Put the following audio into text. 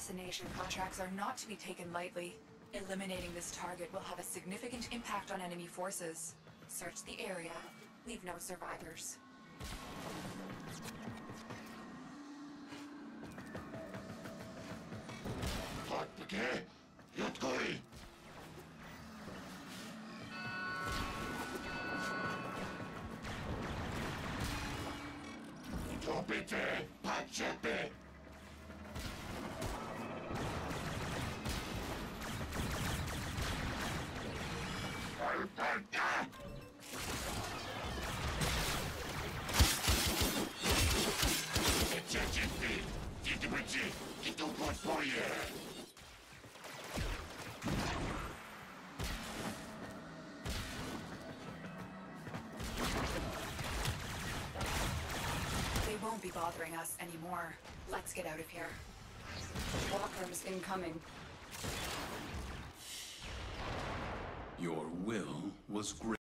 assassination contracts are not to be taken lightly. Eliminating this target will have a significant impact on enemy forces. Search the area. Leave no survivors. 어떻게? 요토리! 도비테 파체페! 얼떨다! 대체진비! 기두부지! 기두부보예! They won't be bothering us anymore. Let's get out of here. Walkers incoming. Your will was great.